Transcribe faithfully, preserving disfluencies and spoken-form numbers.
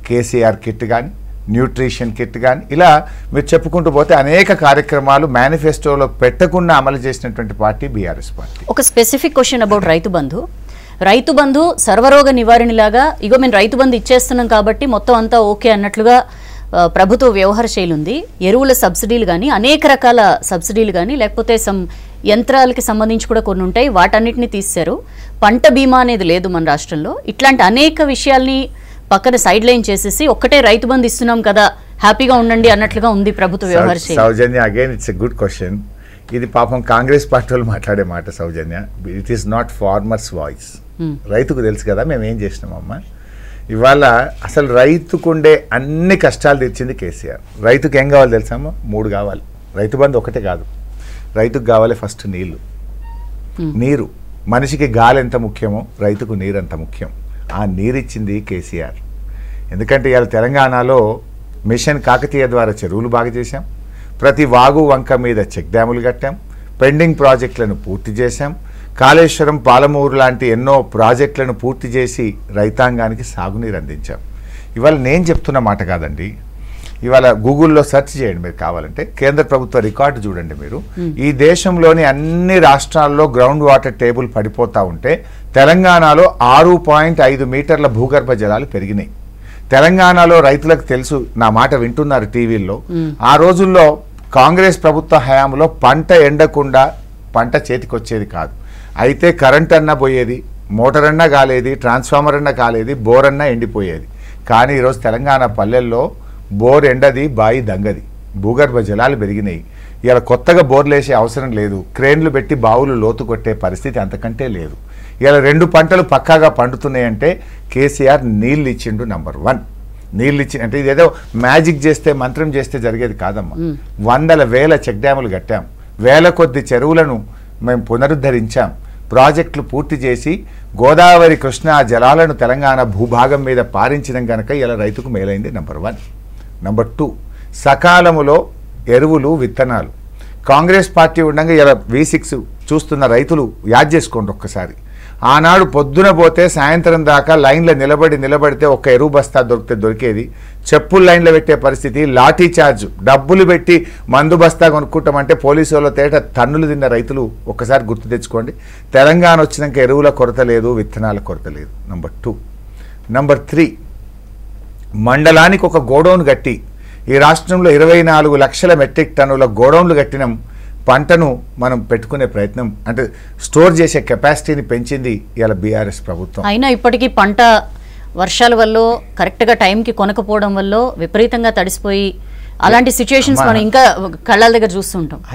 KCR kit కానీ, nutrition kit కానీ, ఇలా మీరు చెప్పుకుంటూ పోతే అనేక కార్యక్రమాలు మేనిఫెస్టోలో పెట్టకుండా అమలు చేసినటువంటి పార్టీ బీఆర్ఎస్ పార్టీ. ఒక specific question about Rythu Bandhu. Rythu Bandhu సర్వరోగ నివారణలాగా ఇగో మేము రైతు బంధు ఇచ్చేస్తున్నాం కాబట్టి మొత్తం అంతా ఓకే అన్నట్లుగా ప్రభుత్వ వ్యవహార శైలి ఉంది. ఎరువుల సబ్సిడీలు కానీ, అనేక రకాల సబ్సిడీలు కానీ, లేకపోతే సమ్ యంత్రాలకి సంబంధించి కూడా కొన్ని ఉంటాయి, వాటన్నిటిని తీశారు. పంట బీమా అనేది లేదు మన రాష్ట్రంలో. ఇట్లాంటి అనేక విషయాల్ని పక్కన సైడ్ లైన్ చేసేసి ఒక్కటే రైతు బంధు ఇస్తున్నాం కదా హ్యాపీగా ఉండండి అన్నట్లుగా ఉంది ప్రభుత్వ వ్యవహార శైలి. Soujanya, again it's a good question. ఇది పాపం కాంగ్రెస్ పార్టీ వాళ్ళు మాట్లాడే మాట Soujanya. It is not farmers voice. రైతుకు తెలుసు కదా మేము ఏం చేసినామమ్మా. ఇవాళ అసలు రైతుకుండే అన్ని కష్టాలు తెచ్చింది కేసీఆర్. రైతుకు ఏం కావాలి తెలుసామా? మూడు కావాలి. రైతు బంధు ఒకటే కాదు, రైతుకు కావాలి ఫస్ట్ నీళ్లు. నీరు, మనిషికి గాలి ఎంత ముఖ్యమో రైతుకు నీరు అంత ముఖ్యం. ఆ నీరు ఇచ్చింది కేసీఆర్. ఎందుకంటే ఇవాళ తెలంగాణలో మిషన్ కాకతీయ ద్వారా చెరువులు బాగా చేశాం, ప్రతి వాగు వంక మీద చెక్ డ్యాములు కట్టాం, పెండింగ్ ప్రాజెక్టులను పూర్తి చేశాం, కాళేశ్వరం, పాలమూరు లాంటి ఎన్నో ప్రాజెక్టులను పూర్తి చేసి రైతాంగానికి సాగునీరు అందించాం. ఇవాళ నేను చెప్తున్న మాట కాదండి, ఇవాళ గూగుల్లో సెర్చ్ చేయండి మీరు కావాలంటే, కేంద్ర ప్రభుత్వ రికార్డు చూడండి మీరు. ఈ దేశంలోని అన్ని రాష్ట్రాల్లో గ్రౌండ్ వాటర్ టేబుల్ పడిపోతూ ఉంటే తెలంగాణలో ఆరు పాయింట్ ఐదు మీటర్ల భూగర్భ జలాలు పెరిగినాయి. తెలంగాణలో రైతులకు తెలుసు, నా మాట వింటున్నారు టీవీల్లో. ఆ రోజుల్లో కాంగ్రెస్ ప్రభుత్వ హయాంలో పంట ఎండకుండా పంట చేతికి వచ్చేది కాదు. అయితే కరెంట్ అన్నా పోయేది, మోటార్ అన్నా కాలేది, ట్రాన్స్ఫార్మర్ అన్నా కాలేది, బోర్ అన్నా ఎండిపోయేది. కానీ ఈరోజు తెలంగాణ పల్లెల్లో బోర్ ఎండది, బాయి దంగది, భూగర్భ జలాలు పెరిగినాయి. ఇలా కొత్తగా బోర్లు వేసే అవసరం లేదు, క్రేన్లు పెట్టి బావులు లోతు కొట్టే పరిస్థితి అంతకంటే లేదు. ఇలా రెండు పంటలు పక్కాగా పండుతున్నాయంటే కేసీఆర్ నీళ్ళు ఇచ్చిండు. నంబర్ వన్, నీళ్ళు ఇచ్చి అంటే ఇదేదో మ్యాజిక్ చేస్తే మంత్రం చేస్తే జరిగేది కాదమ్మా. వందల వేల చెక్ డ్యాములు కట్టాం, వేల కొద్ది చెరువులను మేము పునరుద్ధరించాం, ప్రాజెక్టులు పూర్తి చేసి గోదావరి కృష్ణా జలాలను తెలంగాణ భూభాగం మీద పారించడం కనుక ఇలా రైతుకు మేలైంది. Number one. నంబర్ టూ, సకాలములో ఎరువులు, విత్తనాలు. కాంగ్రెస్ పార్టీ ఉండగా ఇలా వి సిక్స్ చూస్తున్న రైతులు యాద్ చేసుకోండి ఒక్కసారి. ఆనాడు పొద్దున పోతే సాయంత్రం దాకా లైన్లో నిలబడి నిలబడితే ఒక్క ఎరువు బస్తా దొరికితే దొరికేది. చెప్పులు లైన్లో పెట్టే పరిస్థితి, లాఠీ చార్జ్, డబ్బులు పెట్టి మందు బస్తా కొనుక్కుంటామంటే పోలీసు వాళ్ళ తేట తన్నులు తిన్న రైతులు ఒక్కసారి గుర్తు తెచ్చుకోండి. తెలంగాణ వచ్చినాక ఎరువుల కొరత లేదు, విత్తనాల కొరత లేదు. Number two. నంబర్ త్రీ, మండలానికి ఒక గోడౌన్ కట్టి ఈ రాష్ట్రంలో ఇరవై నాలుగు లక్షల మెట్రిక్ టన్నుల గోడౌన్లు కట్టినాం. పంటను మనం పెట్టుకునే ప్రయత్నం అంటే స్టోర్ చేసే కెపాసిటీని పెంచింది ఇవాళ బీఆర్ఎస్ ప్రభుత్వం. అయినా ఇప్పటికీ పంట వర్షాల వల్ల కరెక్ట్గా టైంకి కొనకపోవడం వల్ల విపరీతంగా తడిసిపోయి అలాంటి సిచ్యువేషన్స్ మనం ఇంకా కళ్ళ దగ్గర చూస్తుంటాం.